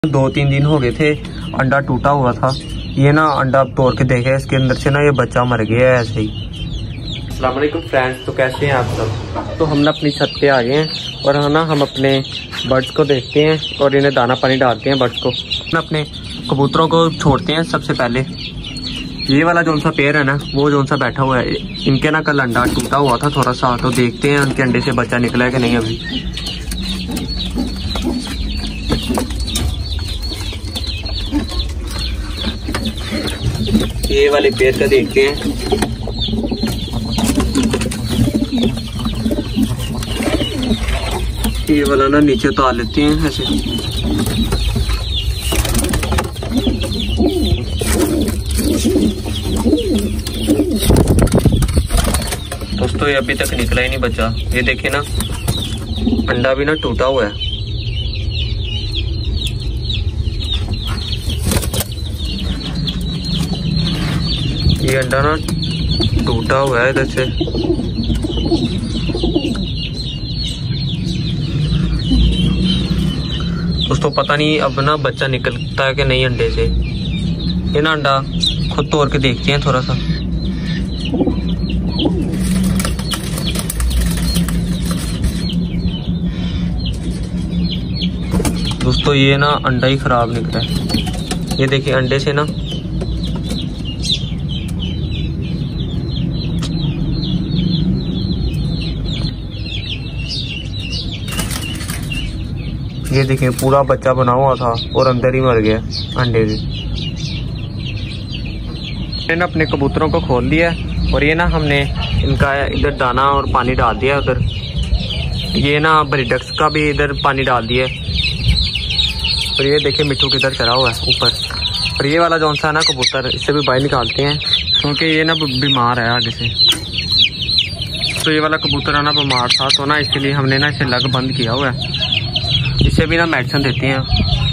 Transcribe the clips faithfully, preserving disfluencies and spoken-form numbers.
दो तीन दिन हो गए थे, अंडा टूटा हुआ था। ये ना अंडा तोड़ के देखे, इसके अंदर से ना ये बच्चा मर गया है ऐसे ही। अस्सलाम वालेकुम फ्रेंड्स, तो कैसे हैं आप सब। तो हम ना अपनी छत पे आ गए हैं और है ना हम अपने बर्ड्स को देखते हैं और इन्हें दाना पानी डालते हैं। बर्ड्स को ना अपने कबूतरों को छोड़ते हैं। सबसे पहले ये वाला जो सा पेड़ है ना, वो जो सा बैठा हुआ है, इनके ना कल अंडा टूटा हुआ था थोड़ा सा, तो देखते हैं उनके अंडे से बच्चा निकला है कि नहीं अभी। ये वाले पेड़ का देखते हैं। ये वाला ना नीचे उतार लेते हैं ऐसे। दोस्तों ये अभी तक निकला ही नहीं बच्चा। ये देखिए ना, अंडा भी ना टूटा हुआ है। ये अंडा ना टूटा हुआ है इधर से। दोस्तों पता नहीं अब ना बच्चा निकलता है कि नहीं अंडे से। ये ना अंडा खुद तोड़ के देखते हैं थोड़ा सा। दोस्तों ये ना अंडा ही खराब निकला है। ये देखिए अंडे से ना ये देखिए पूरा बच्चा बना हुआ था और अंदर ही मर गया अंडे भी। मैंने अपने कबूतरों को खोल दिया और ये ना हमने इनका इधर दाना और पानी डाल दिया उधर। ये ना ब्रीडक्स का भी इधर पानी डाल दिया। और ये देखिए मिट्टू किधर चढ़ा हुआ है ऊपर। और ये वाला जौन सा है ना कबूतर, इससे भी बाहर निकालते हैं क्योंकि ये ना बीमार है आगे से। तो ये वाला कबूतर है ना बीमार था, तो ना इसलिए हमने ना इसे लग बंद किया हुआ है। इसे भी ना मेडिसिन देते हैं।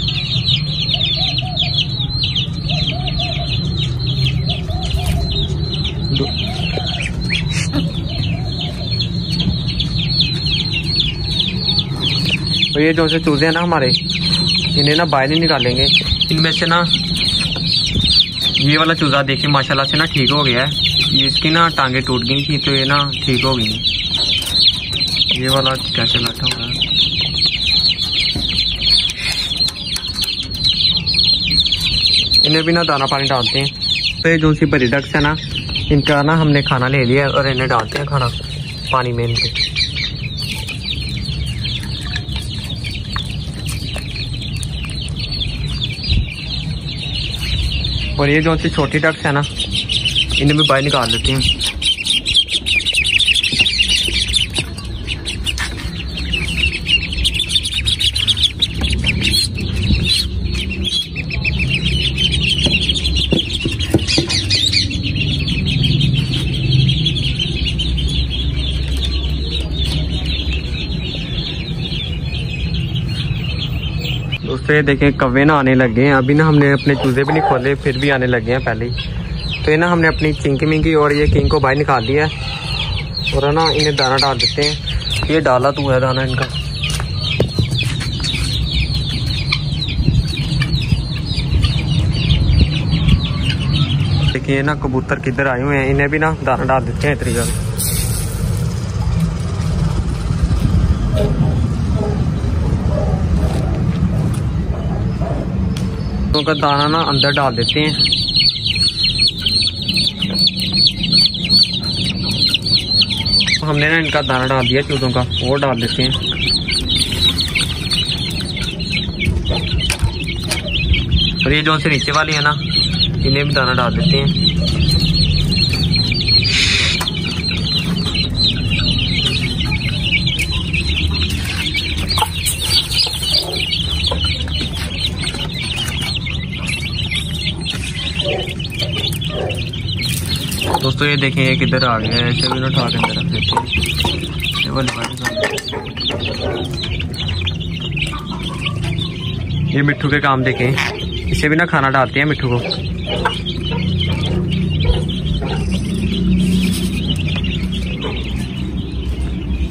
तो ये जो से चूजे हैं ना हमारे, इन्हें ना बाहर नहीं निकालेंगे। इनमें से ना ये वाला चूजा देखिए माशाल्लाह से ना ठीक हो गया है। ये इसकी ना टांगे टूट गई थी, तो ये ना ठीक हो गई। ये वाला कैसे बैठा हुआ है। इन्हें भी ना दाना पानी डालते हैं। तो जो सी ब्रीडक्स है ना, इनका ना हमने खाना ले लिया और इन्हें डालते हैं खाना पानी में इनके। और ये जो सी छोटी डक्स है ना, इन्हें भी बाहर निकाल देते हैं। दोस्तों ये देखें कौवे ना आने लगे हैं। अभी ना हमने अपने चूजे भी नहीं खोले, फिर भी आने लगे हैं पहले ही। तो ये ना हमने अपनी चिंकी मिंकी और ये किंग को बाहर निकाल दिया है और ना इन्हें दाना डाल देते हैं। ये डाला तो है दाना इनका। देखिए ना कबूतर किधर आए हुए हैं, इन्हें भी ना दाना डाल देते हैं तरीका। उनका दाना ना अंदर डाल देते हैं। हमने ना इनका दाना डाल दिया चूजों का, वो डाल देते हैं। और ये जो से नीचे वाली है ना, इन्हें भी दाना डाल देते हैं। दोस्तों ये देखें ये किधर आ गया है, ऐसे भी ना उठा के अंदर रख देते हैं। ये वाली ये मिट्ठू के काम देखें, इसे भी ना खाना डालते हैं मिट्ठू को।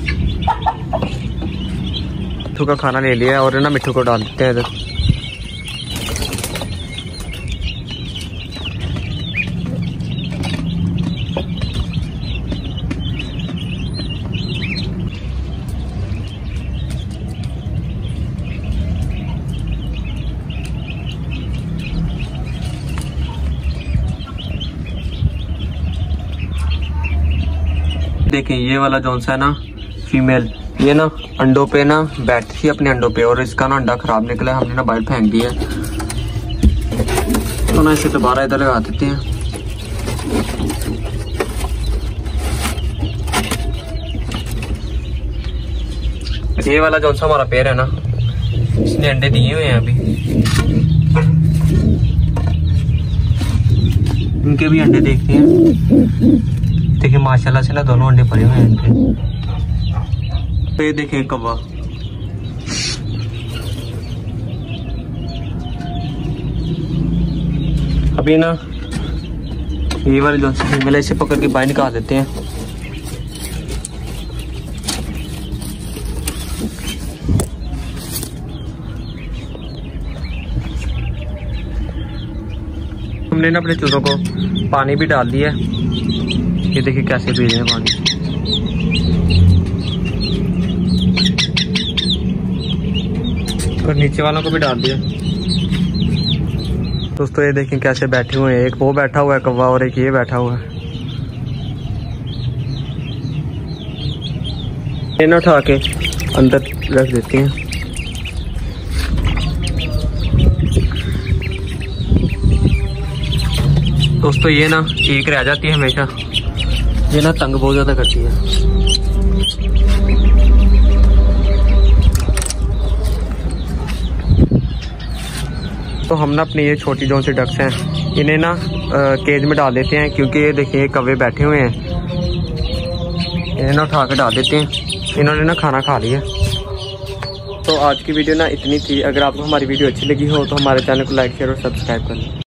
मिट्ठू का खाना ले लिया और ना मिट्ठू को डाल देते हैं इधर। देखें ये वाला जौन सा है ना फीमेल, ये ना अंडों पे ना बैठी थी अपने अंडों पे और इसका ना अंडा खराब निकला, हमने ना बाहर फेंक दिया। तो ना इसे दोबारा इधर लगा देते हैं। ये वाला जौन सा हमारा पेड़ है ना, इसने अंडे दिए हुए हैं अभी, इनके भी अंडे देखते हैं। देखिए माशाल्लाह से ना दोनों अंडे पड़े हुए हैं इनके। तो ये देखिए कौवा, अभी ना ये वाले जो फीमेल है इसे पकड़ के बाहर निकाल देते हैं। हमने ना अपने चूजों को पानी भी डाल दिया, ये देखिए कैसे पी रहे हैं पानी। और नीचे वालों को भी डाल दिया। दोस्तों ये देखें कैसे बैठे हुए हैं, एक वो बैठा हुआ है कौवा और एक ये बैठा हुआ है। ये ना उठा के अंदर रख देती हैं। दोस्तों ये ना एक रह जाती है हमेशा, ये ना तंग बहुत ज्यादा करती है। तो हम ना अपनी ये छोटी जो सी डक्स हैं इन्हें ना केज में डाल देते हैं, क्योंकि ये देखिए कौवे बैठे हुए हैं, इन्हें ना उठा के डाल देते हैं। इन्होंने ना खाना खा लिया। तो आज की वीडियो ना इतनी थी। अगर आपको हमारी वीडियो अच्छी लगी हो तो हमारे चैनल को लाइक शेयर और सब्सक्राइब कर लें।